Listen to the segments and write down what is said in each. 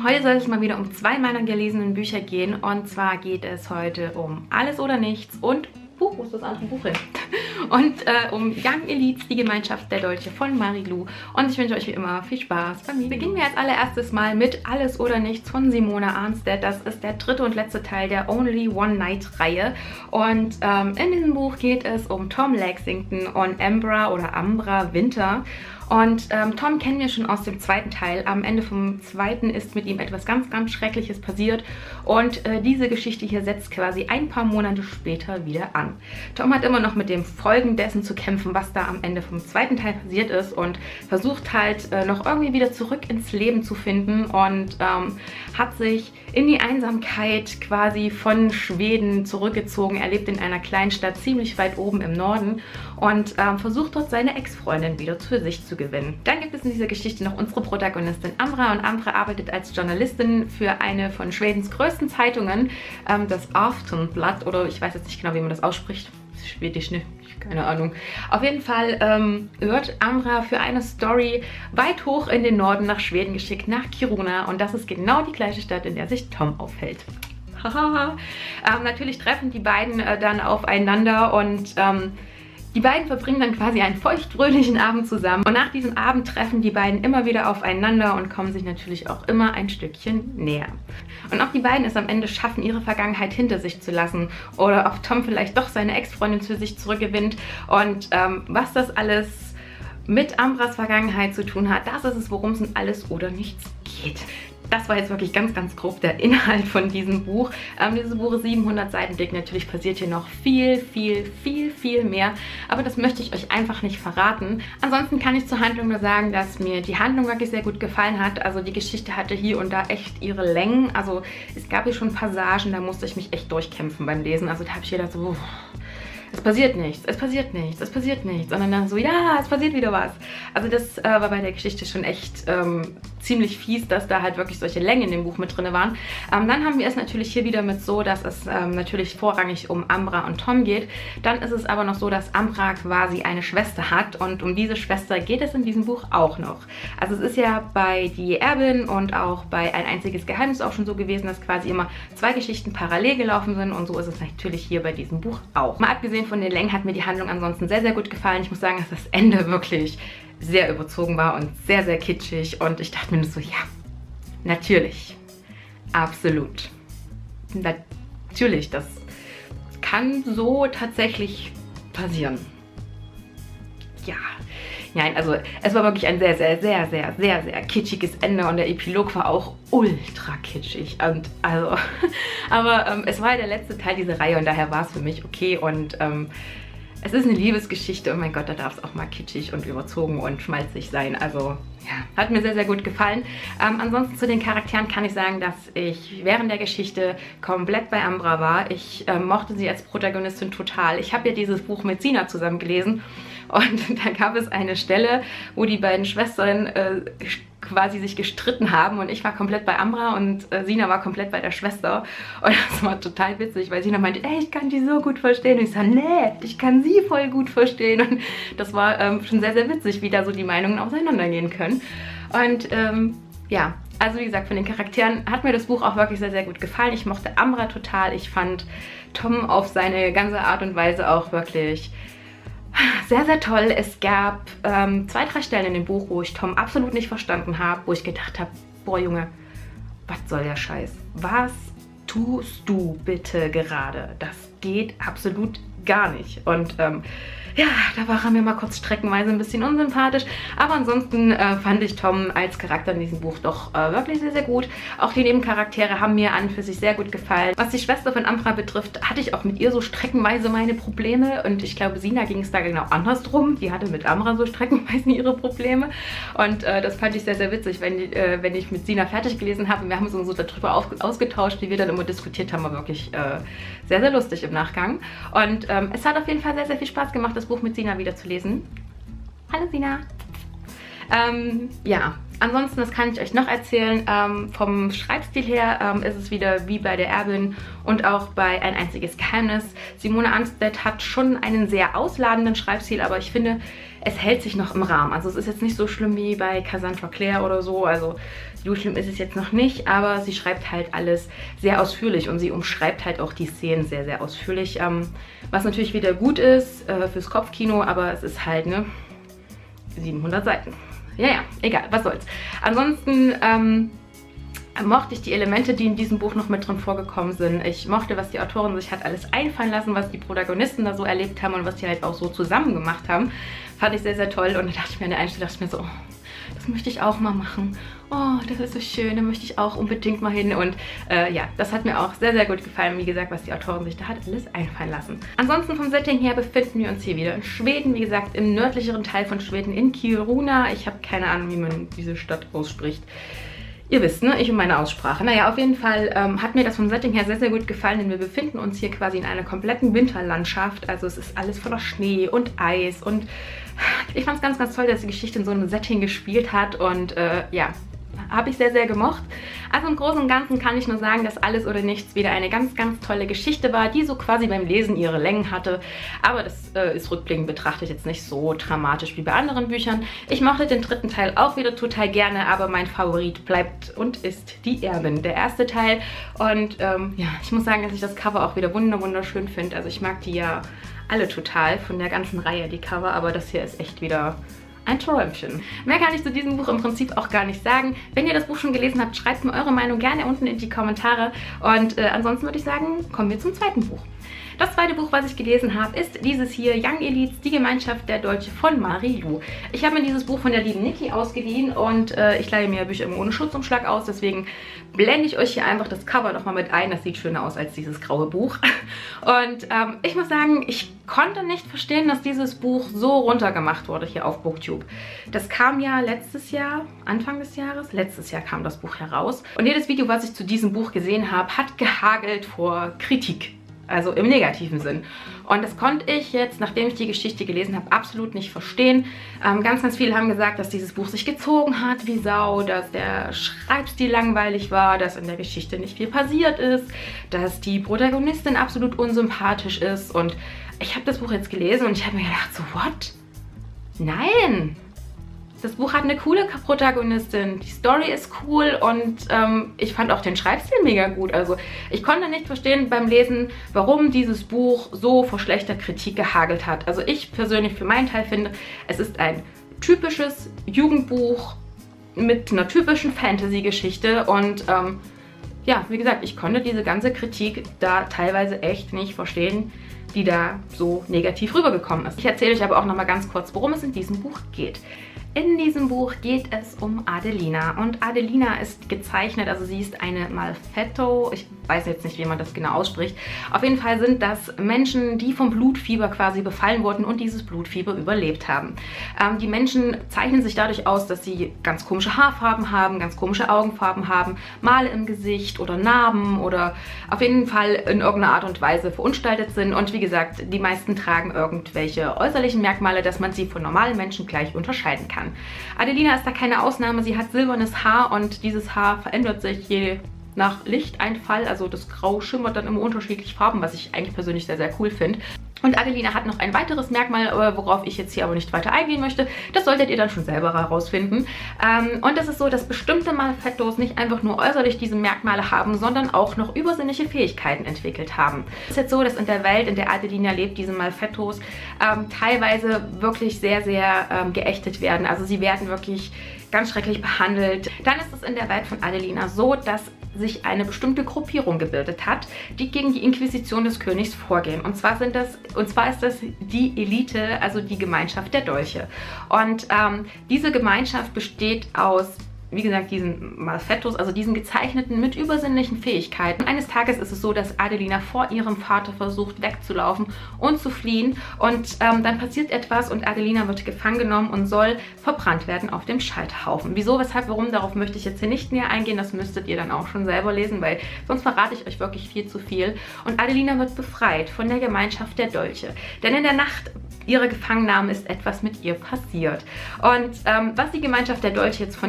Heute soll es mal wieder um 2 meiner gelesenen Bücher gehen. Und zwar geht es heute um Alles oder Nichts und wo ist das andere Buch hin? Und um Young Elites, die Gemeinschaft der Dolche von Marie-Lou. Und ich wünsche euch wie immer viel Spaß bei mir. Beginnen wir als allererstes mal mit Alles oder Nichts von Simone Arnstedt. Das ist der dritte und letzte Teil der Only One Night Reihe. Und in diesem Buch geht es um Tom Lexington und Ambra Winter. Und Tom kennen wir schon aus dem zweiten Teil. Am Ende vom zweiten ist mit ihm etwas ganz, ganz Schreckliches passiert. Und diese Geschichte hier setzt quasi ein paar Monate später wieder an. Tom hat immer noch mit dem Folgen dessen zu kämpfen, was da am Ende vom zweiten Teil passiert ist. Und versucht halt noch irgendwie wieder zurück ins Leben zu finden. Und hat sich in die Einsamkeit quasi von Schweden zurückgezogen. Er lebt in einer kleinen Stadt ziemlich weit oben im Norden. Und versucht dort seine Ex-Freundin wieder für sich zu gewinnen. Dann gibt es in dieser Geschichte noch unsere Protagonistin Ambra und Ambra arbeitet als Journalistin für eine von Schwedens größten Zeitungen, das Aftonblatt, oder ich weiß jetzt nicht genau, wie man das ausspricht. Schwedisch, ne? Keine Ahnung. Auf jeden Fall wird Ambra für eine Story weit hoch in den Norden nach Schweden geschickt, nach Kiruna, und das ist genau die gleiche Stadt, in der sich Tom aufhält. Natürlich treffen die beiden dann aufeinander und die beiden verbringen dann quasi einen feuchtfröhlichen Abend zusammen. Und nach diesem Abend treffen die beiden immer wieder aufeinander und kommen sich natürlich auch immer ein Stückchen näher. Und ob die beiden es am Ende schaffen, ihre Vergangenheit hinter sich zu lassen oder ob Tom vielleicht doch seine Ex-Freundin für sich zurückgewinnt und was das alles mit Ambras Vergangenheit zu tun hat, das ist es, worum es in Alles oder Nichts geht. Das war jetzt wirklich ganz, ganz grob der Inhalt von diesem Buch. Dieses Buch ist 700 Seiten dick. Natürlich passiert hier noch viel mehr. Aber das möchte ich euch einfach nicht verraten. Ansonsten kann ich zur Handlung nur sagen, dass mir die Handlung wirklich sehr gut gefallen hat. Also die Geschichte hatte hier und da echt ihre Längen. Also es gab hier schon Passagen, da musste ich mich echt durchkämpfen beim Lesen. Also da habe ich gedacht so... Es passiert nichts, es passiert nichts, es passiert nichts. Und dann so, ja, es passiert wieder was. Also das war bei der Geschichte schon echt ziemlich fies, dass da halt wirklich solche Längen in dem Buch mit drin waren. Dann haben wir es natürlich hier wieder mit so, dass es natürlich vorrangig um Ambra und Tom geht. Dann ist es aber noch so, dass Ambra quasi eine Schwester hat und um diese Schwester geht es in diesem Buch auch noch. Also es ist ja bei Die Erbin und auch bei Ein einziges Geheimnis auch schon so gewesen, dass quasi immer 2 Geschichten parallel gelaufen sind und so ist es natürlich hier bei diesem Buch auch. Mal abgesehen von den Längen hat mir die Handlung ansonsten sehr, sehr gut gefallen. Ich muss sagen, dass das Ende wirklich sehr überzogen war und sehr, sehr kitschig. Und ich dachte mir nur so, ja, natürlich. Absolut. Natürlich, das kann so tatsächlich passieren. Ja. Nein, also es war wirklich ein sehr kitschiges Ende und der Epilog war auch ultra kitschig. Und also, aber es war ja der letzte Teil dieser Reihe und daher war es für mich okay und es ist eine Liebesgeschichte und mein Gott, da darf es auch mal kitschig und überzogen und schmalzig sein. Also ja, hat mir sehr, sehr gut gefallen. Ansonsten zu den Charakteren kann ich sagen, dass ich während der Geschichte komplett bei Ambra war. Ich mochte sie als Protagonistin total. Ich habe ja dieses Buch mit Sina zusammen gelesen und da gab es eine Stelle, wo die beiden Schwestern quasi sich gestritten haben und ich war komplett bei Ambra und Sina war komplett bei der Schwester und das war total witzig, weil Sina meinte, ey, ich kann die so gut verstehen und ich sage, nee, ich kann sie voll gut verstehen und das war schon sehr, sehr witzig, wie da so die Meinungen auseinandergehen können und ja, also wie gesagt, von den Charakteren hat mir das Buch auch wirklich sehr, sehr gut gefallen. Ich mochte Ambra total, ich fand Tom auf seine ganze Art und Weise auch wirklich sehr, sehr toll. Es gab 2, 3 Stellen in dem Buch, wo ich Tom absolut nicht verstanden habe, wo ich gedacht habe, boah Junge, was soll der Scheiß? Was tust du bitte gerade? Das geht absolut gar nicht. Und ja, da war er mir mal kurz streckenweise ein bisschen unsympathisch. Aber ansonsten fand ich Tom als Charakter in diesem Buch doch wirklich sehr, sehr gut. Auch die Nebencharaktere haben mir an und für sich sehr gut gefallen. Was die Schwester von Ambra betrifft, hatte ich auch mit ihr so streckenweise meine Probleme. Und ich glaube, Sina ging es da genau andersrum. Die hatte mit Ambra so streckenweise ihre Probleme. Und das fand ich sehr, sehr witzig, wenn ich mit Sina fertig gelesen habe. Und wir haben uns so darüber ausgetauscht, wie wir dann immer diskutiert haben. War wirklich sehr, sehr lustig im Nachgang. Und es hat auf jeden Fall sehr, sehr viel Spaß gemacht, das Buch mit Sina wieder zu lesen. Hallo Sina! Ja, Ansonsten, was kann ich euch noch erzählen? Vom Schreibstil her ist es wieder wie bei der Erbin und auch bei Ein einziges Geheimnis. Simone Amstedt hat schon einen sehr ausladenden Schreibstil, aber ich finde, es hält sich noch im Rahmen. Also es ist jetzt nicht so schlimm wie bei Cassandra Clare oder so, also so schlimm ist es jetzt noch nicht, aber sie schreibt halt alles sehr ausführlich und sie umschreibt halt auch die Szenen sehr, sehr ausführlich, was natürlich wieder gut ist fürs Kopfkino, aber es ist halt, ne, 700 Seiten. Ja, egal, was soll's. Ansonsten mochte ich die Elemente, die in diesem Buch noch mit drin vorgekommen sind. Ich mochte, was die Autorin sich hat alles einfallen lassen, was die Protagonisten da so erlebt haben und was die halt auch so zusammen gemacht haben. Fand ich sehr, sehr toll. Und da dachte ich mir an der einen Stelle, so, oh, das möchte ich auch mal machen. Oh, das ist so schön, da möchte ich auch unbedingt mal hin. Und ja, das hat mir auch sehr, sehr gut gefallen. Wie gesagt, was die Autorin sich da hat alles einfallen lassen. Ansonsten vom Setting her befinden wir uns hier wieder in Schweden. Wie gesagt, im nördlicheren Teil von Schweden, in Kiruna. Ich habe keine Ahnung, wie man diese Stadt ausspricht. Ihr wisst, ne? Ich und meine Aussprache. Naja, auf jeden Fall hat mir das vom Setting her sehr, sehr gut gefallen, denn wir befinden uns hier quasi in einer kompletten Winterlandschaft. Also es ist alles voller Schnee und Eis und ich fand es ganz, ganz toll, dass die Geschichte in so einem Setting gespielt hat und ja, habe ich sehr, sehr gemocht. Also im Großen und Ganzen kann ich nur sagen, dass Alles oder Nichts wieder eine ganz, ganz tolle Geschichte war, die so quasi beim Lesen ihre Längen hatte. Aber das ist rückblickend betrachtet jetzt nicht so dramatisch wie bei anderen Büchern. Ich mochte den dritten Teil auch wieder total gerne, aber mein Favorit bleibt und ist Die Erbin, der erste Teil. Und ja, ich muss sagen, dass ich das Cover auch wieder wunderschön finde. Also ich mag die ja alle total von der ganzen Reihe, die Cover, aber das hier ist echt wieder ein Träumchen. Mehr kann ich zu diesem Buch im Prinzip auch gar nicht sagen. Wenn ihr das Buch schon gelesen habt, schreibt mir eure Meinung gerne unten in die Kommentare. Und ansonsten würde ich sagen, kommen wir zum zweiten Buch. Das zweite Buch, was ich gelesen habe, ist dieses hier, Young Elites, die Gemeinschaft der Dolche von Marie-Lu. Ich habe mir dieses Buch von der lieben Niki ausgeliehen und ich leihe mir Bücher immer ohne Schutzumschlag aus, deswegen blende ich euch hier einfach das Cover nochmal mit ein. Das sieht schöner aus als dieses graue Buch. Und ich muss sagen, ich konnte nicht verstehen, dass dieses Buch so runtergemacht wurde hier auf Booktube. Das kam ja letztes Jahr, Anfang des Jahres, letztes Jahr kam das Buch heraus. Und jedes Video, was ich zu diesem Buch gesehen habe, hat gehagelt vor Kritik. Also im negativen Sinn. Und das konnte ich jetzt, nachdem ich die Geschichte gelesen habe, absolut nicht verstehen. Ganz, ganz viele haben gesagt, dass dieses Buch sich gezogen hat wie Sau, dass der Schreibstil langweilig war, dass in der Geschichte nicht viel passiert ist, dass die Protagonistin absolut unsympathisch ist. Und ich habe das Buch jetzt gelesen und ich habe mir gedacht, so, what? Nein! Das Buch hat eine coole Protagonistin, die Story ist cool und ich fand auch den Schreibstil mega gut. Also ich konnte nicht verstehen beim Lesen, warum dieses Buch so vor schlechter Kritik gehagelt hat. Also ich persönlich für meinen Teil finde, es ist ein typisches Jugendbuch mit einer typischen Fantasy-Geschichte und ja, wie gesagt, ich konnte diese ganze Kritik da teilweise echt nicht verstehen, die da so negativ rübergekommen ist. Ich erzähle euch aber auch nochmal ganz kurz, worum es in diesem Buch geht. In diesem Buch geht es um Adelina und Adelina ist gezeichnet, also sie ist eine Malfetto, ich weiß jetzt nicht, wie man das genau ausspricht. Auf jeden Fall sind das Menschen, die vom Blutfieber quasi befallen wurden und dieses Blutfieber überlebt haben. Die Menschen zeichnen sich dadurch aus, dass sie ganz komische Haarfarben haben, ganz komische Augenfarben haben, Male im Gesicht oder Narben oder auf jeden Fall in irgendeiner Art und Weise verunstaltet sind. Und wie gesagt, die meisten tragen irgendwelche äußerlichen Merkmale, dass man sie von normalen Menschen gleich unterscheiden kann. Adelina ist da keine Ausnahme, sie hat silbernes Haar und dieses Haar verändert sich je nach Lichteinfall, also das Grau schimmert dann immer unterschiedlich Farben, was ich eigentlich persönlich sehr, sehr cool finde. Und Adelina hat noch ein weiteres Merkmal, worauf ich jetzt hier aber nicht weiter eingehen möchte. Das solltet ihr dann schon selber herausfinden. Und es ist so, dass bestimmte Malfettos nicht einfach nur äußerlich diese Merkmale haben, sondern auch noch übersinnliche Fähigkeiten entwickelt haben. Es ist jetzt so, dass in der Welt, in der Adelina lebt, diese Malfettos teilweise wirklich sehr, sehr geächtet werden. Also sie werden wirklich ganz schrecklich behandelt. Dann ist es in der Welt von Adelina so, dass sich eine bestimmte Gruppierung gebildet hat, die gegen die Inquisition des Königs vorgehen. Und zwar ist das die Elite, also die Gemeinschaft der Dolche. Und diese Gemeinschaft besteht aus, wie gesagt, diesen Malfettos, also diesen Gezeichneten mit übersinnlichen Fähigkeiten. Eines Tages ist es so, dass Adelina vor ihrem Vater versucht wegzulaufen und zu fliehen und dann passiert etwas und Adelina wird gefangen genommen und soll verbrannt werden auf dem Scheiterhaufen. Wieso, weshalb, warum, darauf möchte ich jetzt hier nicht näher eingehen, das müsstet ihr dann auch schon selber lesen, weil sonst verrate ich euch wirklich viel zu viel. Und Adelina wird befreit von der Gemeinschaft der Dolche, denn in der Nacht ihrer Gefangennahme ist etwas mit ihr passiert. Und was die Gemeinschaft der Dolche jetzt von ihr will, und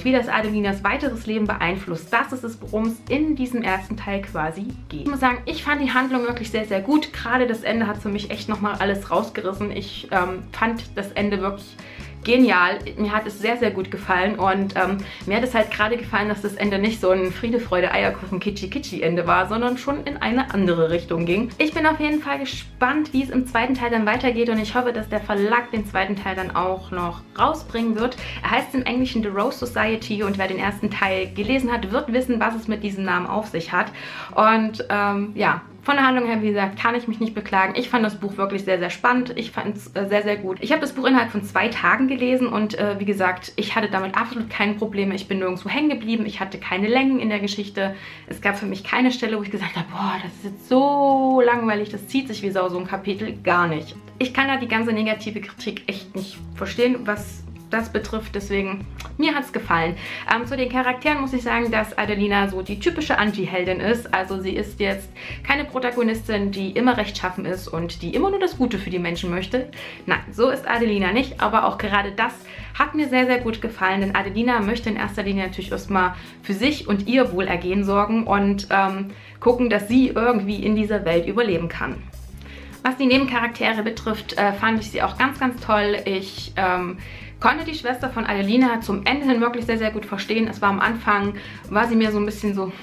und wie das Adelinas weiteres Leben beeinflusst. Das ist es, worum es in diesem ersten Teil quasi geht. Ich muss sagen, ich fand die Handlung wirklich sehr, sehr gut. Gerade das Ende hat für mich echt nochmal alles rausgerissen. Ich fand das Ende wirklich genial. Mir hat es sehr, sehr gut gefallen und mir hat es halt gerade gefallen, dass das Ende nicht so ein Friede, Freude, Eierkuchen, Kitschi-Kitschi-Ende war, sondern schon in eine andere Richtung ging. Ich bin auf jeden Fall gespannt, wie es im zweiten Teil dann weitergeht und ich hoffe, dass der Verlag den zweiten Teil dann auch noch rausbringen wird. Er heißt im Englischen The Rose Society und wer den ersten Teil gelesen hat, wird wissen, was es mit diesem Namen auf sich hat. Und ja, von der Handlung her, wie gesagt, kann ich mich nicht beklagen. Ich fand das Buch wirklich sehr, sehr spannend. Ich fand es sehr, sehr gut. Ich habe das Buch innerhalb von 2 Tagen gelesen und wie gesagt, ich hatte damit absolut keine Probleme. Ich bin nirgendwo hängen geblieben. Ich hatte keine Längen in der Geschichte. Es gab für mich keine Stelle, wo ich gesagt habe, boah, das ist jetzt so langweilig, das zieht sich wie Sau, so ein Kapitel. Gar nicht. Ich kann da die ganze negative Kritik echt nicht verstehen, was das betrifft, deswegen, mir hat es gefallen. Zu den Charakteren muss ich sagen, dass Adelina so die typische Anti-Heldin ist. Also sie ist jetzt keine Protagonistin, die immer rechtschaffen ist und die immer nur das Gute für die Menschen möchte. Nein, so ist Adelina nicht, aber auch gerade das hat mir sehr, sehr gut gefallen, denn Adelina möchte in erster Linie natürlich erstmal für sich und ihr Wohlergehen sorgen und gucken, dass sie irgendwie in dieser Welt überleben kann. Was die Nebencharaktere betrifft, fand ich sie auch ganz, ganz toll. Ich konnte die Schwester von Adelina zum Ende hin wirklich sehr, sehr gut verstehen. Es war am Anfang, war sie mir so ein bisschen so,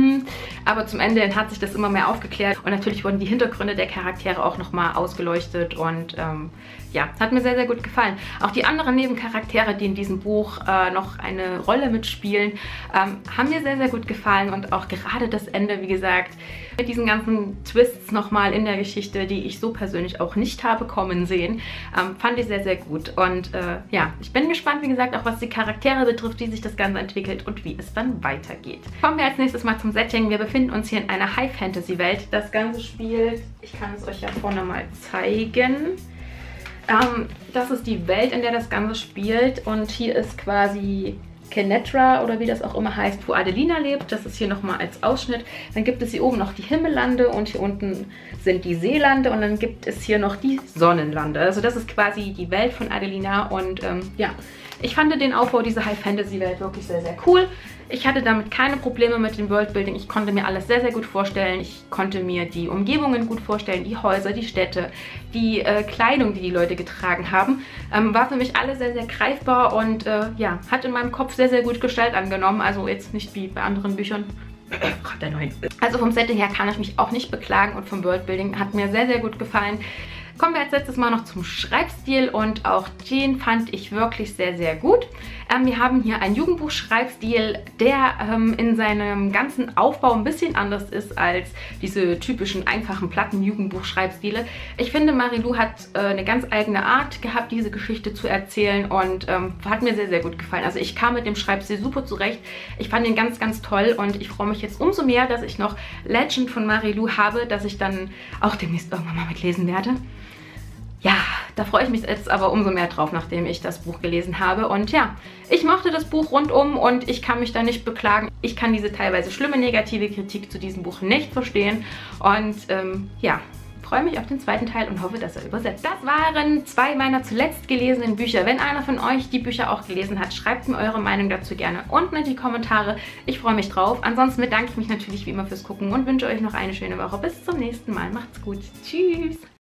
aber zum Ende hin hat sich das immer mehr aufgeklärt und natürlich wurden die Hintergründe der Charaktere auch nochmal ausgeleuchtet und ja, hat mir sehr, sehr gut gefallen. Auch die anderen Nebencharaktere, die in diesem Buch noch eine Rolle mitspielen, haben mir sehr, sehr gut gefallen und auch gerade das Ende, wie gesagt, mit diesen ganzen Twists nochmal in der Geschichte, die ich so persönlich auch nicht habe kommen sehen, fand ich sehr, sehr gut und ja, ich bin gespannt, wie gesagt, auch was die Charaktere betrifft, wie sich das Ganze entwickelt und wie es dann weitergeht. Kommen wir als nächstes mal zum Setting. Wir befinden uns hier in einer High-Fantasy-Welt. Das Ganze spielt, ich kann es euch ja vorne mal zeigen. Das ist die Welt, in der das Ganze spielt und hier ist quasi Kenetra oder wie das auch immer heißt, wo Adelina lebt. Das ist hier nochmal als Ausschnitt. Dann gibt es hier oben noch die Himmellande und hier unten sind die Seelande und dann gibt es hier noch die Sonnenlande. Also das ist quasi die Welt von Adelina und ja, ich fand den Aufbau dieser High-Fantasy-Welt wirklich sehr, sehr cool. Ich hatte damit keine Probleme mit dem Worldbuilding. Ich konnte mir alles sehr, sehr gut vorstellen. Ich konnte mir die Umgebungen gut vorstellen, die Häuser, die Städte, die Kleidung, die die Leute getragen haben. War für mich alles sehr, sehr greifbar und ja, hat in meinem Kopf sehr, sehr gut Gestalt angenommen. Also jetzt nicht wie bei anderen Büchern. Also vom Setting her kann ich mich auch nicht beklagen und vom Worldbuilding hat mir sehr, sehr gut gefallen. Kommen wir als letztes mal noch zum Schreibstil und auch den fand ich wirklich sehr, sehr gut. Wir haben hier einen Jugendbuchschreibstil, der in seinem ganzen Aufbau ein bisschen anders ist als diese typischen einfachen platten Jugendbuchschreibstile. Ich finde, Marie-Lou hat eine ganz eigene Art gehabt, diese Geschichte zu erzählen und hat mir sehr, sehr gut gefallen. Also ich kam mit dem Schreibstil super zurecht. Ich fand ihn ganz, ganz toll und ich freue mich jetzt umso mehr, dass ich noch Legend von Marie-Lou habe, dass ich dann auch demnächst irgendwann mal mitlesen werde. Ja, da freue ich mich jetzt aber umso mehr drauf, nachdem ich das Buch gelesen habe. Und ja, ich mochte das Buch rundum und ich kann mich da nicht beklagen. Ich kann diese teilweise schlimme negative Kritik zu diesem Buch nicht verstehen. Und ja, freue mich auf den zweiten Teil und hoffe, dass er übersetzt. Das waren 2 meiner zuletzt gelesenen Bücher. Wenn einer von euch die Bücher auch gelesen hat, schreibt mir eure Meinung dazu gerne unten in die Kommentare. Ich freue mich drauf. Ansonsten bedanke ich mich natürlich wie immer fürs Gucken und wünsche euch noch eine schöne Woche. Bis zum nächsten Mal. Macht's gut. Tschüss.